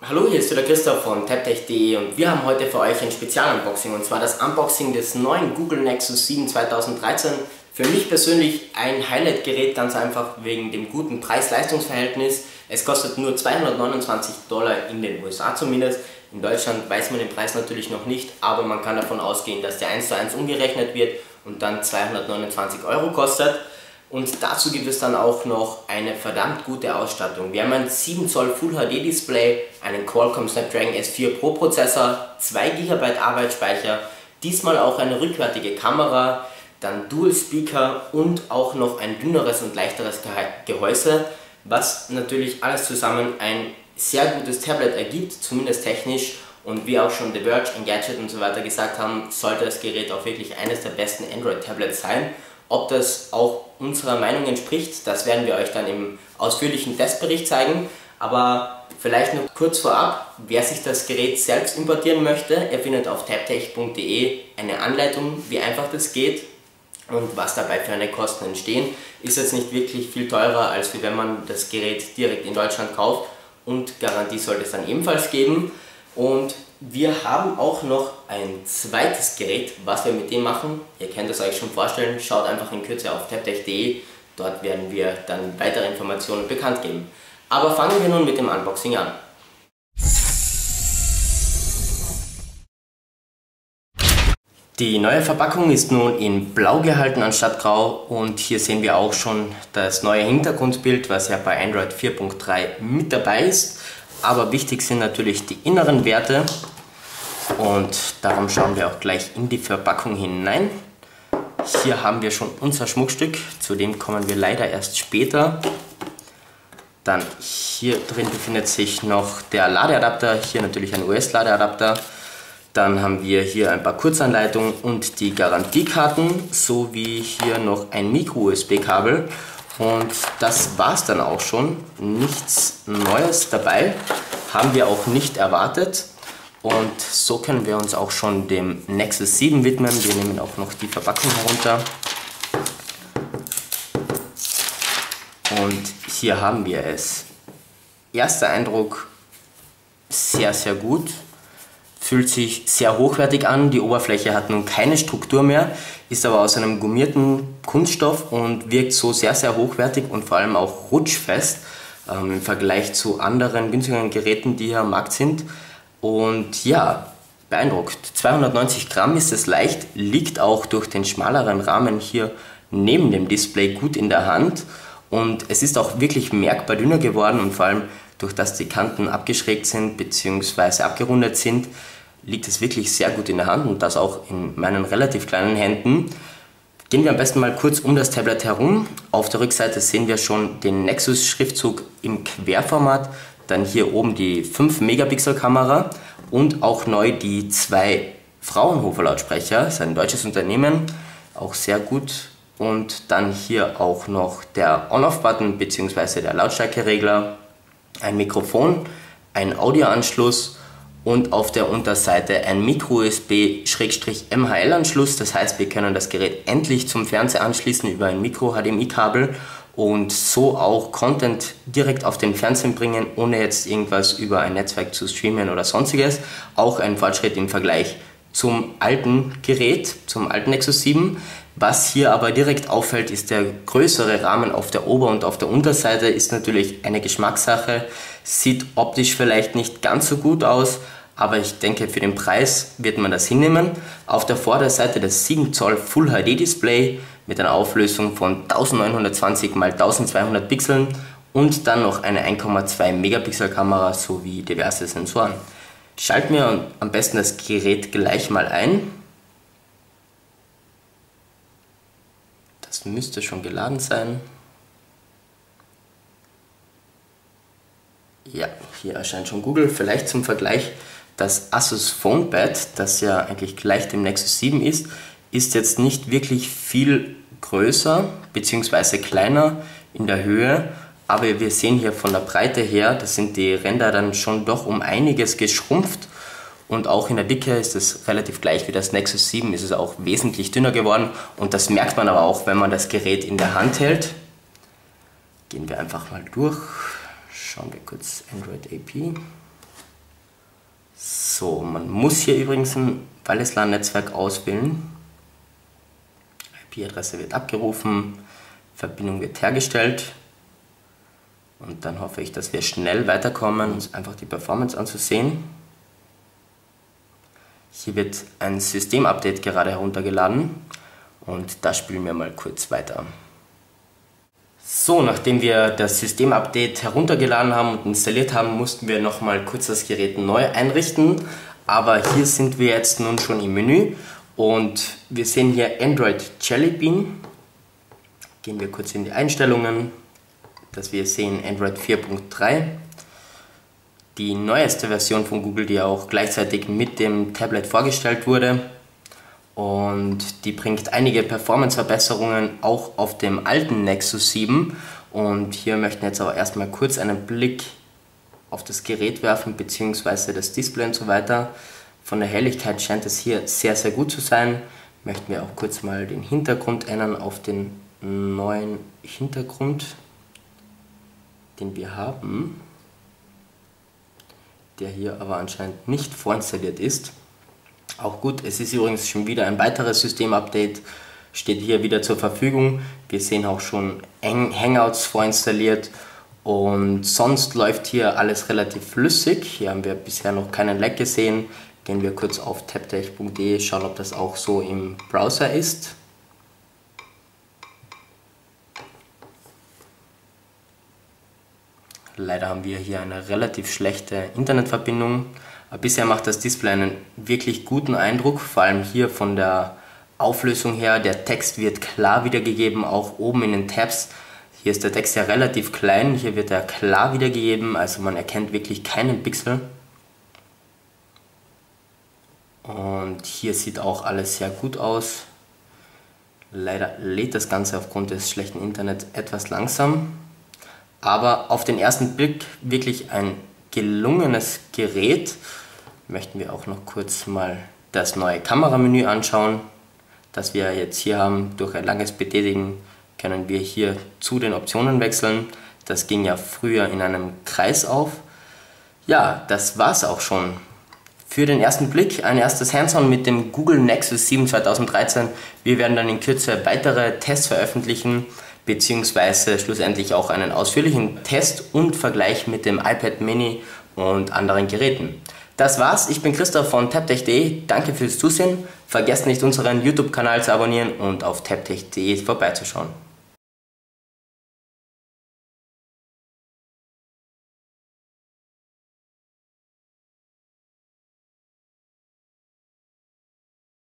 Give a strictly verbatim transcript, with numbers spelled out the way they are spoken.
Hallo, hier ist wieder Christoph von taptech punkt de und wir haben heute für euch ein Spezial-Unboxing, und zwar das Unboxing des neuen Google Nexus sieben zweitausenddreizehn. Für mich persönlich ein Highlight-Gerät, ganz einfach wegen dem guten Preis-Leistungs-Verhältnis. Es kostet nur zweihundertneunundzwanzig Dollar in den U S A zumindest. In Deutschland weiß man den Preis natürlich noch nicht, aber man kann davon ausgehen, dass der eins zu eins umgerechnet wird und dann zweihundertneunundzwanzig Euro kostet. Und dazu gibt es dann auch noch eine verdammt gute Ausstattung. Wir haben ein sieben Zoll Full H D Display, einen Qualcomm Snapdragon S vier Pro Prozessor, zwei Gigabyte Arbeitsspeicher, diesmal auch eine rückwärtige Kamera, dann Dual Speaker und auch noch ein dünneres und leichteres Gehäuse, was natürlich alles zusammen ein sehr gutes Tablet ergibt, zumindest technisch. Und wie auch schon The Verge, Engadget und so weiter gesagt haben, sollte das Gerät auch wirklich eines der besten Android-Tablets sein. Ob das auch unserer Meinung entspricht, das werden wir euch dann im ausführlichen Testbericht zeigen. Aber vielleicht noch kurz vorab, wer sich das Gerät selbst importieren möchte, er findet auf taptech punkt de eine Anleitung, wie einfach das geht und was dabei für eine Kosten entstehen. Ist jetzt nicht wirklich viel teurer, als wenn man das Gerät direkt in Deutschland kauft, und Garantie sollte es dann ebenfalls geben. Und wir haben auch noch ein zweites Gerät, was wir mit dem machen. Ihr könnt es euch schon vorstellen, schaut einfach in Kürze auf taptech punkt de, dort werden wir dann weitere Informationen bekannt geben. Aber fangen wir nun mit dem Unboxing an. Die neue Verpackung ist nun in Blau gehalten anstatt Grau, und hier sehen wir auch schon das neue Hintergrundbild, was ja bei Android vier Punkt drei mit dabei ist. Aber wichtig sind natürlich die inneren Werte, und darum schauen wir auch gleich in die Verpackung hinein. Hier haben wir schon unser Schmuckstück, zu dem kommen wir leider erst später. Dann hier drin befindet sich noch der Ladeadapter, hier natürlich ein U S-Ladeadapter. Dann haben wir hier ein paar Kurzanleitungen und die Garantiekarten, sowie hier noch ein Micro-U S B-Kabel. Und das war es dann auch schon. Nichts Neues dabei, haben wir auch nicht erwartet. Und so können wir uns auch schon dem Nexus sieben widmen. Wir nehmen auch noch die Verpackung herunter. Und hier haben wir es. Erster Eindruck, sehr, sehr gut. Fühlt sich sehr hochwertig an. Die Oberfläche hat nun keine Struktur mehr, ist aber aus einem gummierten Kunststoff und wirkt so sehr, sehr hochwertig und vor allem auch rutschfest ähm, im Vergleich zu anderen günstigeren Geräten, die hier am Markt sind. Und ja, beeindruckt. zweihundertneunzig Gramm ist es leicht, liegt auch durch den schmaleren Rahmen hier neben dem Display gut in der Hand, und es ist auch wirklich merkbar dünner geworden, und vor allem durch das die Kanten abgeschrägt sind bzw. abgerundet sind, liegt es wirklich sehr gut in der Hand, und das auch in meinen relativ kleinen Händen. Gehen wir am besten mal kurz um das Tablet herum. Auf der Rückseite sehen wir schon den Nexus-Schriftzug im Querformat, dann hier oben die fünf Megapixel Kamera und auch neu die zwei Fraunhofer-Lautsprecher, das ist ein deutsches Unternehmen, auch sehr gut. Und dann hier auch noch der On-Off-Button bzw. der Lautstärkeregler, ein Mikrofon, ein Audioanschluss und auf der Unterseite ein Micro-U S B-M H L-Anschluss. Das heißt, wir können das Gerät endlich zum Fernseher anschließen über ein Micro-H D M I-Kabel und so auch Content direkt auf den Fernseher bringen, ohne jetzt irgendwas über ein Netzwerk zu streamen oder sonstiges. Auch ein Fortschritt im Vergleich zum alten Gerät, zum alten Nexus sieben. Was hier aber direkt auffällt, ist der größere Rahmen auf der Ober- und auf der Unterseite. Ist natürlich eine Geschmackssache, sieht optisch vielleicht nicht ganz so gut aus, aber ich denke, für den Preis wird man das hinnehmen. Auf der Vorderseite das sieben Zoll Full H D Display mit einer Auflösung von neunzehnhundertzwanzig mal zwölfhundert Pixeln und dann noch eine eins Komma zwei Megapixel Kamera sowie diverse Sensoren. Schalten wir am besten das Gerät gleich mal ein. Das müsste schon geladen sein. Ja, hier erscheint schon Google. Vielleicht zum Vergleich, das Asus PhonePad, das ja eigentlich gleich dem Nexus sieben ist, ist jetzt nicht wirklich viel größer bzw. kleiner in der Höhe. Aber wir sehen hier von der Breite her, da sind die Ränder dann schon doch um einiges geschrumpft. Und auch in der Dicke ist es relativ gleich wie das Nexus sieben, ist es auch wesentlich dünner geworden. Und das merkt man aber auch, wenn man das Gerät in der Hand hält. Gehen wir einfach mal durch. Schauen wir kurz Android A P. So, man muss hier übrigens ein Wireless LAN-Netzwerk auswählen. I P-Adresse wird abgerufen, Verbindung wird hergestellt. Und dann hoffe ich, dass wir schnell weiterkommen, uns einfach die Performance anzusehen. Hier wird ein Systemupdate gerade heruntergeladen und da spielen wir mal kurz weiter. So, nachdem wir das Systemupdate heruntergeladen haben und installiert haben, mussten wir nochmal kurz das Gerät neu einrichten. Aber hier sind wir jetzt nun schon im Menü und wir sehen hier Android Jelly Bean. Gehen wir kurz in die Einstellungen, dass wir sehen Android vier Punkt drei. Die neueste Version von Google, die auch gleichzeitig mit dem Tablet vorgestellt wurde. Und die bringt einige Performance-Verbesserungen auch auf dem alten Nexus sieben. Und hier möchten wir jetzt aber erstmal kurz einen Blick auf das Gerät werfen, beziehungsweise das Display und so weiter. Von der Helligkeit scheint es hier sehr, sehr gut zu sein. Möchten wir auch kurz mal den Hintergrund ändern auf den neuen Hintergrund, den wir haben, der hier aber anscheinend nicht vorinstalliert ist. Auch gut, es ist übrigens schon wieder ein weiteres Systemupdate, steht hier wieder zur Verfügung. Wir sehen auch schon Hangouts vorinstalliert und sonst läuft hier alles relativ flüssig. Hier haben wir bisher noch keinen Lag gesehen. Gehen wir kurz auf taptech punkt de, schauen, ob das auch so im Browser ist. Leider haben wir hier eine relativ schlechte Internetverbindung. Aber bisher macht das Display einen wirklich guten Eindruck, vor allem hier von der Auflösung her. Der Text wird klar wiedergegeben, auch oben in den Tabs. Hier ist der Text ja relativ klein, hier wird er klar wiedergegeben, also man erkennt wirklich keinen Pixel. Und hier sieht auch alles sehr gut aus. Leider lädt das Ganze aufgrund des schlechten Internets etwas langsam. Aber auf den ersten Blick wirklich ein gelungenes Gerät. Möchten wir auch noch kurz mal das neue Kameramenü anschauen, das wir jetzt hier haben. Durch ein langes Betätigen können wir hier zu den Optionen wechseln. Das ging ja früher in einem Kreis auf. Ja, das war's auch schon. Für den ersten Blick ein erstes Hands-on mit dem Google Nexus sieben zweitausenddreizehn. Wir werden dann in Kürze weitere Tests veröffentlichen, beziehungsweise schlussendlich auch einen ausführlichen Test und Vergleich mit dem iPad Mini und anderen Geräten. Das war's, ich bin Christoph von taptech punkt de, danke fürs Zusehen, vergesst nicht unseren YouTube-Kanal zu abonnieren und auf taptech punkt de vorbeizuschauen.